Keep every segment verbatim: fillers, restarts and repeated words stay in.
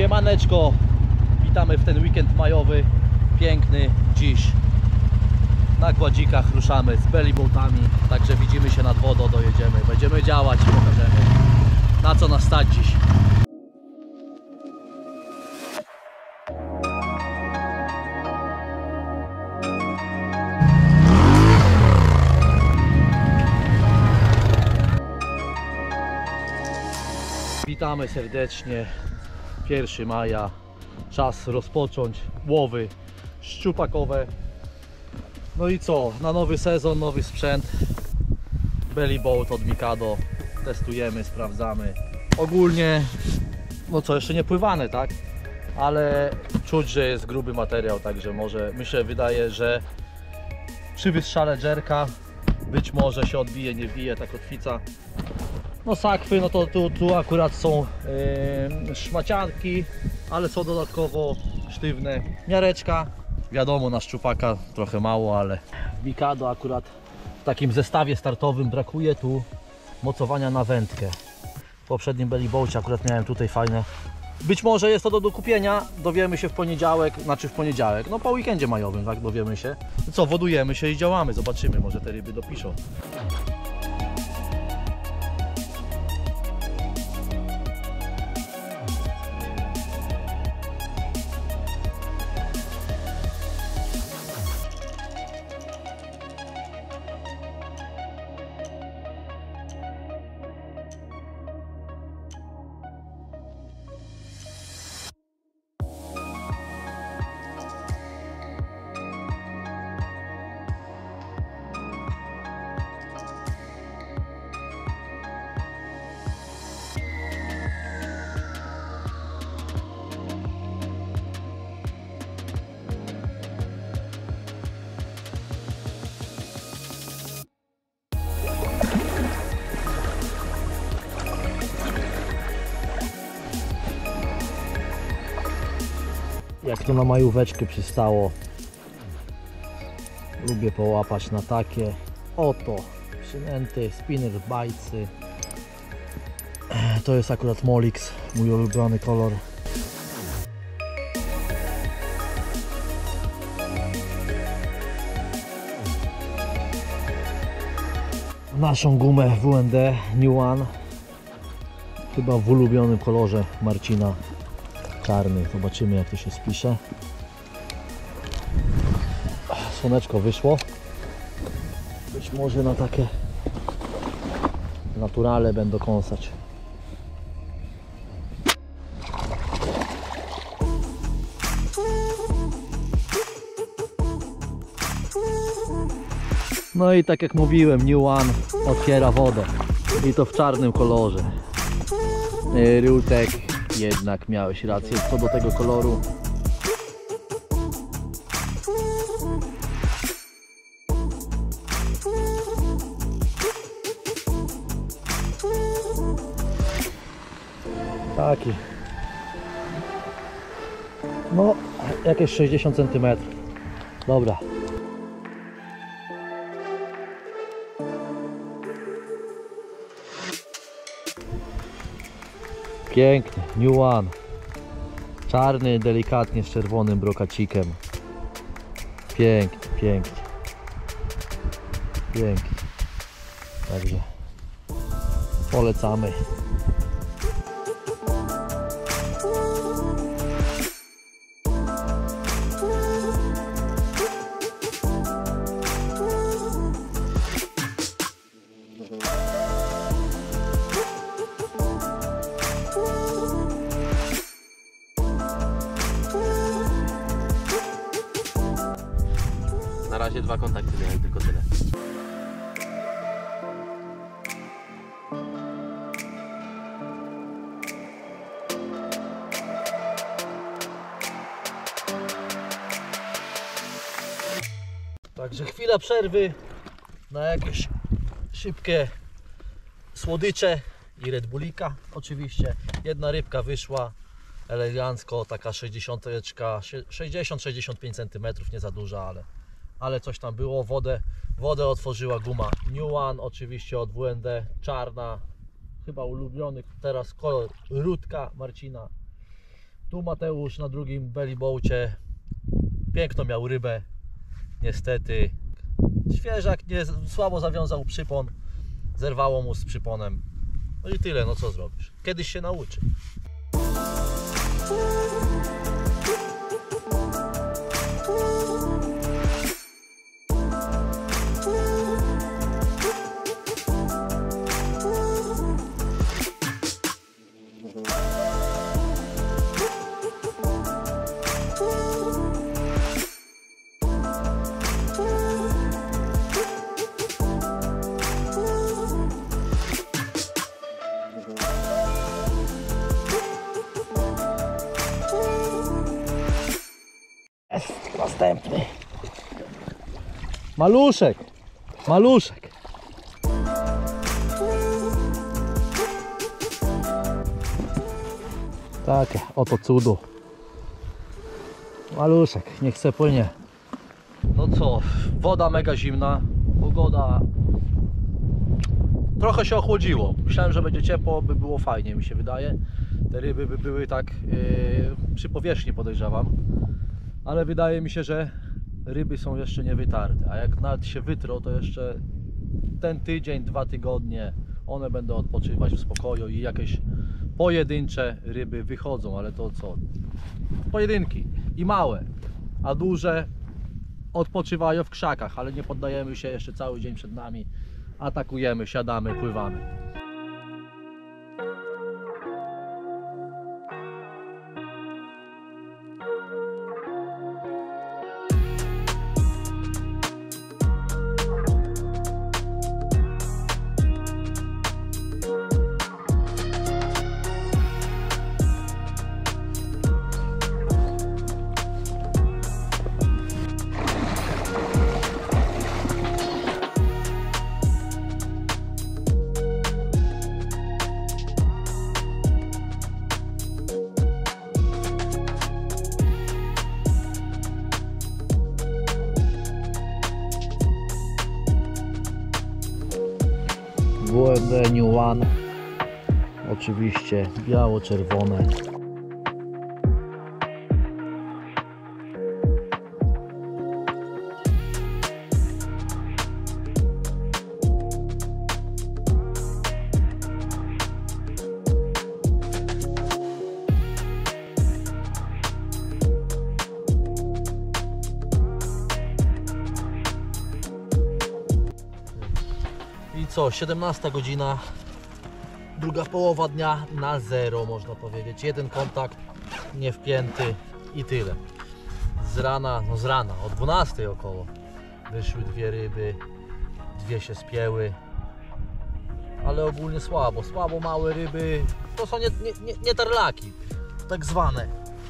Siemaneczko, witamy w ten weekend majowy, piękny. Dziś na Gładzikach ruszamy z bellyboatami, także widzimy się nad wodą, dojedziemy, będziemy działać i pokażemy, na co nas stać dziś. Witamy serdecznie, pierwszego maja, czas rozpocząć łowy szczupakowe. No i co, na nowy sezon, nowy sprzęt, bellyboat od Mikado, testujemy, sprawdzamy. Ogólnie, no co, jeszcze nie pływane, tak? Ale czuć, że jest gruby materiał, także może, mi się wydaje, że przy wystrzale jerka być może się odbije, nie wbije ta kotwica. No sakwy, no to tu, tu akurat są yy, szmacianki, ale są dodatkowo sztywne. Miareczka, wiadomo, na szczupaka trochę mało, ale Mikado akurat w takim zestawie startowym brakuje tu mocowania na wędkę. W poprzednim bellyboacie akurat miałem tutaj fajne. Być może jest to do dokupienia, dowiemy się w poniedziałek, znaczy w poniedziałek, no po weekendzie majowym, tak, dowiemy się. No co, wodujemy się i działamy, zobaczymy, może te ryby dopiszą. Jak to na majóweczkę przystało, lubię połapać na takie oto przynęty, spinner bajcy. To jest akurat Molix, mój ulubiony kolor. Naszą gumę W N D New One, chyba w ulubionym kolorze Marcina, czarny. Zobaczymy, jak to się spisze. Słoneczko wyszło. Być może na takie naturale będą kąsać. No i tak jak mówiłem, New One otwiera wodę i to w czarnym kolorze. Rultek, jednak miałeś rację co do tego koloru. Taki. No, jakieś sześćdziesiąt centymetrów. Dobra. Piękny, New One. Czarny, delikatnie z czerwonym brokacikiem. Pięknie, pięknie. Pięknie. Także polecamy. Na razie dwa kontakty miałem, tylko tyle. Także chwila przerwy na jakieś szybkie słodycze i Red Bullika oczywiście. Jedna rybka wyszła elegancko, taka sześćdziesiąt sześćdziesiąt sześćdziesiąt pięć centymetrów, nie za duża, ale, ale coś tam było. Wodę, wodę otworzyła guma New One, oczywiście od W N D, czarna, chyba ulubiony teraz kolor Rutka Marcina. Tu Mateusz na drugim bellyboacie. Piękną miał rybę. Niestety świeżak nie, słabo zawiązał przypon. Zerwało mu z przyponem. No i tyle, no co zrobisz? Kiedyś się nauczy. Jest następny. Maluszek! Maluszek! Takie oto cudo. Maluszek, niech se płynie. No co, woda mega zimna, pogoda trochę się ochłodziło. Myślałem, że będzie ciepło, by było fajnie, mi się wydaje. Te ryby by były tak yy, przy powierzchni, podejrzewam. Ale wydaje mi się, że ryby są jeszcze nie wytarte, a jak nawet się wytrą, to jeszcze ten tydzień, dwa tygodnie one będą odpoczywać w spokoju i jakieś pojedyncze ryby wychodzą, ale to co? Pojedynki i małe, a duże odpoczywają w krzakach, ale nie poddajemy się, jeszcze cały dzień przed nami, atakujemy, siadamy, pływamy. W M D New One, oczywiście biało-czerwone. I co, siedemnasta godzina, druga połowa dnia na zero, można powiedzieć. Jeden kontakt nie wpięty i tyle. Z rana, no z rana, o dwunastej około wyszły dwie ryby, dwie się spięły, ale ogólnie słabo, słabo małe ryby, to są nie, nie, nie, nie tarlaki, tak zwane.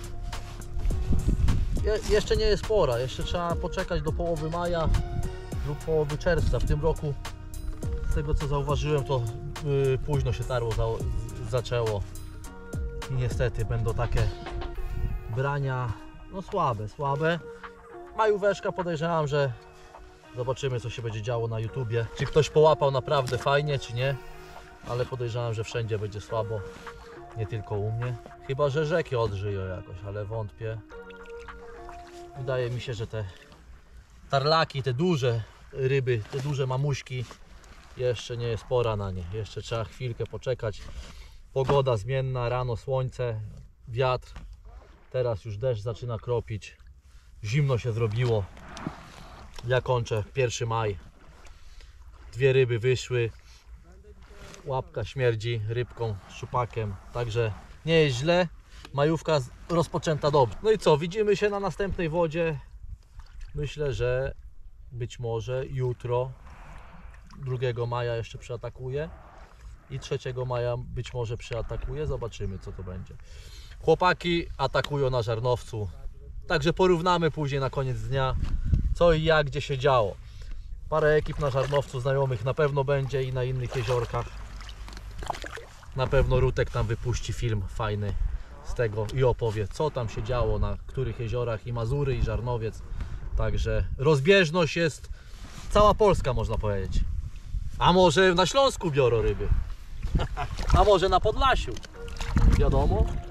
Je, jeszcze nie jest pora, jeszcze trzeba poczekać do połowy maja lub połowy czerwca. W tym roku, z tego co zauważyłem, to yy, późno się tarło za, zaczęło i niestety będą takie brania, no słabe, słabe. Majóweczka, podejrzewam, że zobaczymy, co się będzie działo na YouTubie. Czy ktoś połapał naprawdę fajnie, czy nie, ale podejrzewam, że wszędzie będzie słabo, nie tylko u mnie. Chyba że rzeki odżyją jakoś, ale wątpię. Wydaje mi się, że te tarlaki, te duże ryby, te duże mamuśki, jeszcze nie jest pora na nie. Jeszcze trzeba chwilkę poczekać. Pogoda zmienna, rano słońce, wiatr. Teraz już deszcz zaczyna kropić. Zimno się zrobiło. Ja kończę pierwszy maj. Dwie ryby wyszły. Łapka śmierdzi rybką, szczupakiem. Także nie jest źle. Majówka rozpoczęta dobrze. No i co? Widzimy się na następnej wodzie. Myślę, że być może jutro, drugiego maja jeszcze przyatakuję i trzeciego maja być może przyatakuję. Zobaczymy, co to będzie. Chłopaki atakują na Żarnowcu. Także porównamy później na koniec dnia, co i jak, gdzie się działo. Parę ekip na Żarnowcu znajomych na pewno będzie i na innych jeziorkach. Na pewno Rutek tam wypuści film fajny z tego i opowie, co tam się działo na których jeziorach, i Mazury, i Żarnowiec. Także rozbieżność jest cała Polska, można powiedzieć. A może na Śląsku biorą ryby? A może na Podlasiu? Wiadomo.